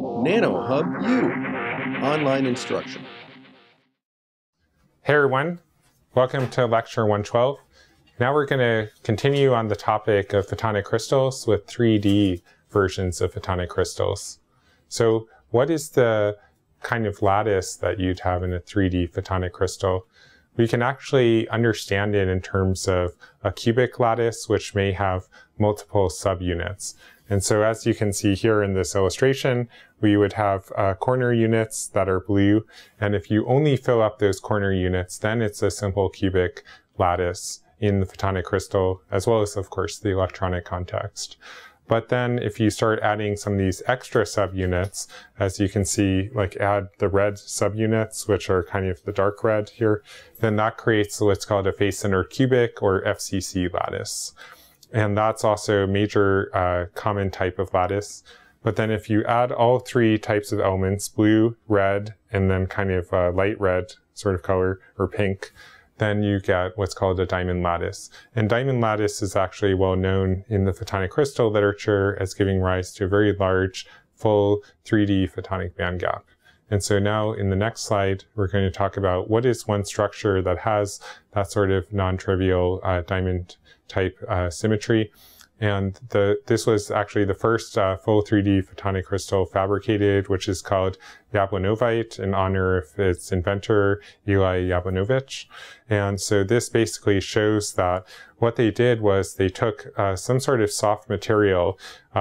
nanoHUB-U, online instruction. Hey everyone, welcome to lecture 112. Now we're going to continue on the topic of photonic crystals with 3D versions of photonic crystals. So what is the kind of lattice that you'd have in a 3D photonic crystal? We can actually understand it in terms of a cubic lattice, which may have multiple subunits. And so as you can see here in this illustration, we would have corner units that are blue. And if you only fill up those corner units, then it's a simple cubic lattice in the photonic crystal, as well as, of course, the electronic context. But then if you start adding some of these extra subunits, as you can see, like add the red subunits, which are kind of the dark red here, then that creates what's called a face-centered cubic or FCC lattice. And that's also a major common type of lattice. But then if you add all three types of elements, blue, red, and then kind of light red sort of color, or pink, then you get what's called a diamond lattice. And diamond lattice is actually well known in the photonic crystal literature as giving rise to a very large, full 3D photonic bandgap. And so now in the next slide, we're going to talk about what is one structure that has that sort of non-trivial diamond type symmetry. And this was actually the first full 3D photonic crystal fabricated, which is called Yablonovite in honor of its inventor, Eli Yablonovich. And so this basically shows that what they did was they took some sort of soft material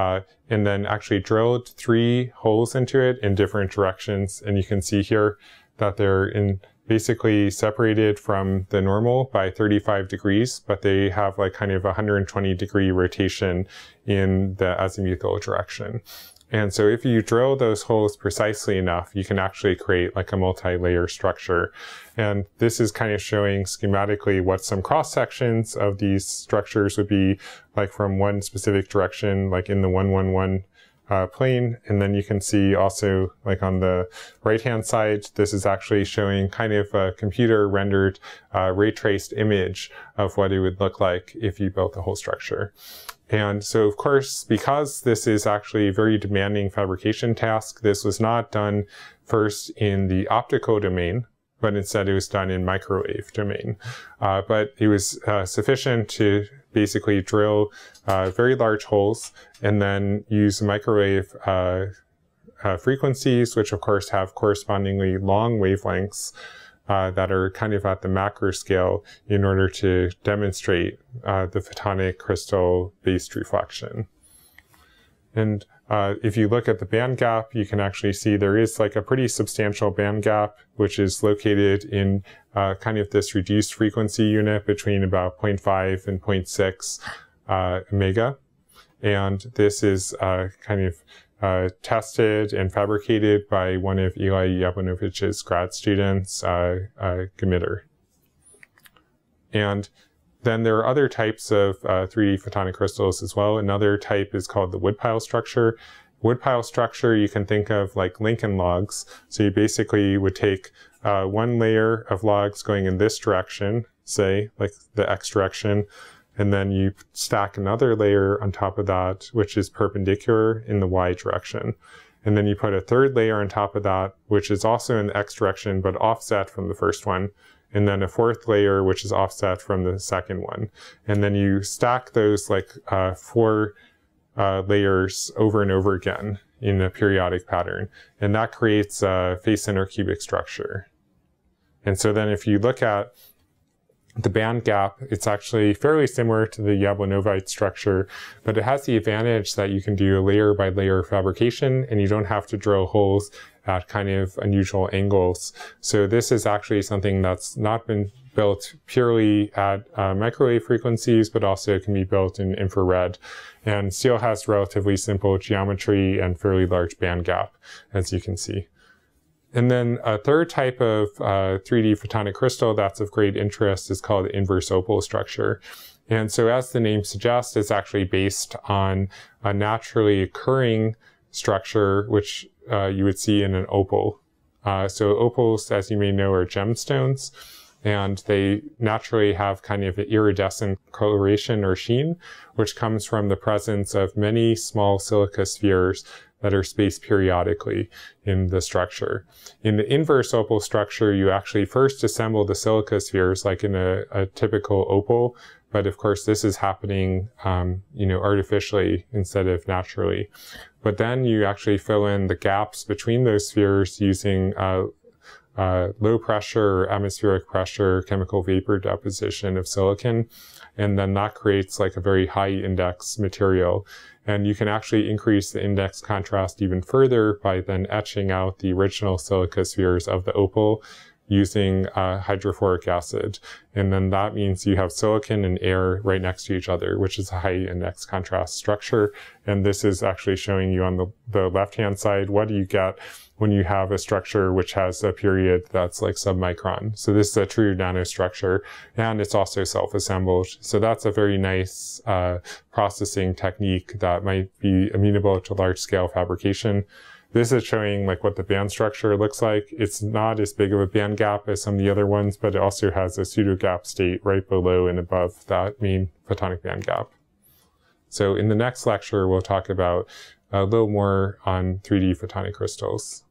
and then actually drilled 3 holes into it in different directions. And you can see here that they're basically separated from the normal by 35 degrees, but they have like kind of 120-degree rotation in the azimuthal direction. And so if you drill those holes precisely enough, you can actually create like a multi-layer structure. And this is kind of showing schematically what some cross-sections of these structures would be like from one specific direction, like in the 111 plane. And then you can see also like on the right hand side, this is actually showing kind of a computer rendered ray traced image of what it would look like if you built the whole structure. And so of course, because this is actually a very demanding fabrication task, this was not done first in the optical domain, but instead it was done in microwave domain. But it was sufficient to basically drill very large holes and then use microwave frequencies, which of course have correspondingly long wavelengths that are kind of at the macro scale in order to demonstrate the photonic crystal based reflection. And if you look at the band gap, you can actually see there is like a pretty substantial band gap, which is located in kind of this reduced frequency unit between about 0.5 and 0.6 mega. And this is kind of tested and fabricated by one of Eli Yablanovich's grad students, Gemitter. And then there are other types of 3D photonic crystals as well. Another type is called the Woodpile structure. Woodpile structure you can think of like Lincoln logs. So you basically would take one layer of logs going in this direction, say like the X direction, and then you stack another layer on top of that, which is perpendicular in the Y direction. And then you put a third layer on top of that, which is also in the X direction, but offset from the first one. And then a fourth layer, which is offset from the second one. And then you stack those like 4 layers over and over again in a periodic pattern. And that creates a face-centered cubic structure. And so then if you look at the band gap, it's actually fairly similar to the Yablonovite structure, but it has the advantage that you can do a layer by layer fabrication and you don't have to drill holes at kind of unusual angles. So this is actually something that's not been built purely at microwave frequencies, but also can be built in infrared, and still has relatively simple geometry and fairly large band gap, as you can see. And then a third type of 3D photonic crystal that's of great interest is called the inverse opal structure. And so as the name suggests, it's actually based on a naturally occurring structure, which you would see in an opal. So opals, as you may know, are gemstones. and they naturally have kind of an iridescent coloration or sheen, which comes from the presence of many small silica spheres that are spaced periodically in the structure. In the inverse opal structure, you actually first assemble the silica spheres like in a typical opal, but of course this is happening artificially instead of naturally. But then you actually fill in the gaps between those spheres using low pressure or atmospheric pressure chemical vapor deposition of silicon, and then that creates like a very high index material. And you can actually increase the index contrast even further by then etching out the original silica spheres of the opal using hydrofluoric acid. And then that means you have silicon and air right next to each other, which is a high index contrast structure. And this is actually showing you on the left-hand side, what do you get when you have a structure which has a period that's like submicron. So this is a true nanostructure, and it's also self-assembled. So that's a very nice processing technique that might be amenable to large-scale fabrication. This is showing like what the band structure looks like. It's not as big of a band gap as some of the other ones, but it also has a pseudo gap state right below and above that main photonic band gap. So in the next lecture, we'll talk about a little more on 3D photonic crystals.